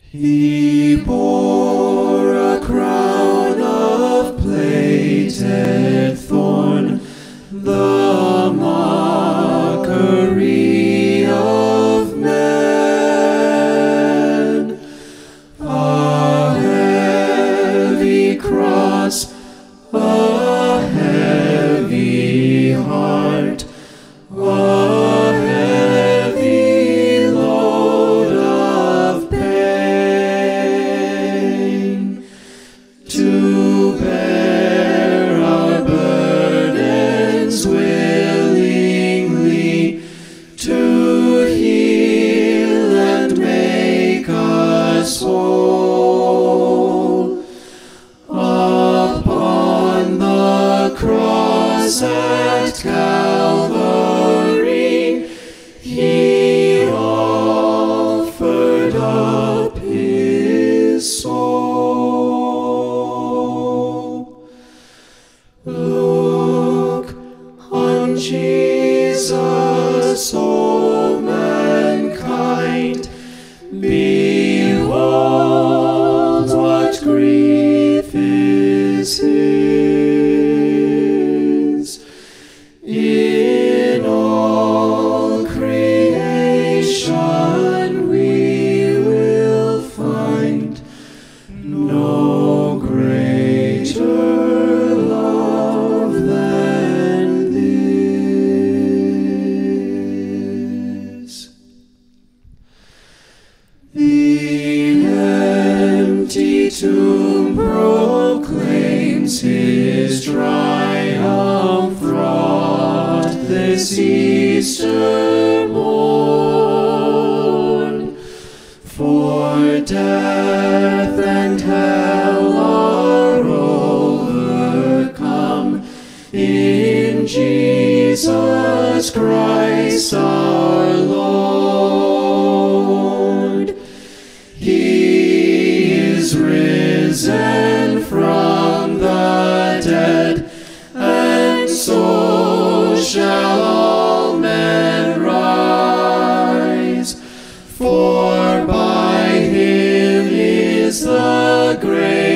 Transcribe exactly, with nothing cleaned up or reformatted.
He bore a crown of plaited thorn, the mockery of men. A heavy cross, a heavy heart, a heavy load of pain, to bear our burdens willingly, to heal and make us whole. Upon the cross at Calvary, he offered up his soul. Look on Jesus, O mankind, behold what grief is his. In all creation we will find no greater love than this. The empty tomb proclaims his triumph wrought this Easter morn. For death and hell are overcome in Jesus Christ our Lord. He is risen from the dead, and so shall all men rise. For by him is the great